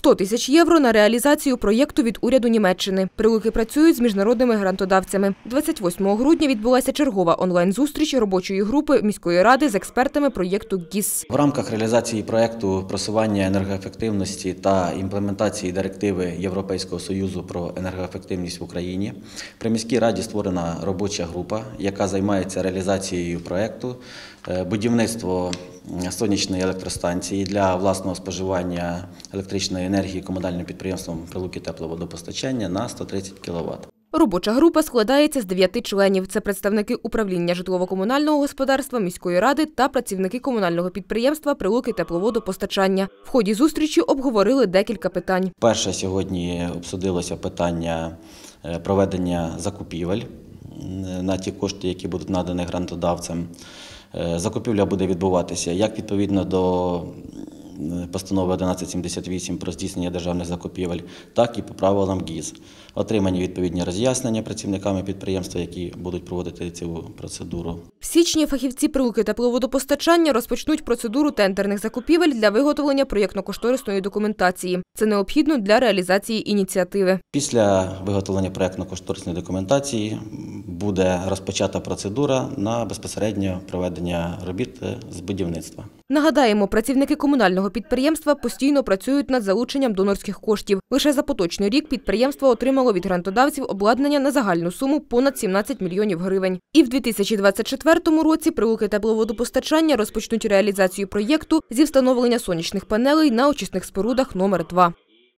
100 тисяч євро на реалізацію проєкту від уряду Німеччини. Прилуки працюють з міжнародними грантодавцями. 28 грудня відбулася чергова онлайн-зустріч робочої групи міської ради з експертами проєкту ГІС. В рамках реалізації проєкту просування енергоефективності та імплементації директиви Європейського Союзу про енергоефективність в Україні при міській раді створена робоча група, яка займається реалізацією проєкту, будівництво сонячної електростанції для власного споживання електричної енергії комунальним підприємством «Прилуки тепловодопостачання» на 130 кВт. Робоча група складається з 9 членів. Це представники управління житлово-комунального господарства міської ради та працівники комунального підприємства «Прилуки тепловодопостачання». В ході зустрічі обговорили декілька питань. Перше, сьогодні обсудилося питання проведення закупівель на ті кошти, які будуть надані грантодавцям. Закупівля буде відбуватися як відповідно до постанови 1178 про здійснення державних закупівель, так і по правилам ГІС. Отримані відповідні роз'яснення працівниками підприємства, які будуть проводити цю процедуру. В січні фахівці «Прилуки тепловодопостачання» розпочнуть процедуру тендерних закупівель для виготовлення проєктно-кошторисної документації. Це необхідно для реалізації ініціативи. Після виготовлення проєктно-кошторисної документації буде розпочата процедура на безпосередньо проведення робіт з будівництва. Нагадаємо, працівники комунального підприємства постійно працюють над залученням донорських коштів. Лише за поточний рік підприємство отримало від грантодавців обладнання на загальну суму понад 17 мільйонів гривень. І в 2024 році «Прилуки тепловодопостачання» розпочнуть реалізацію проєкту зі встановлення сонячних панелей на очисних спорудах номер 2.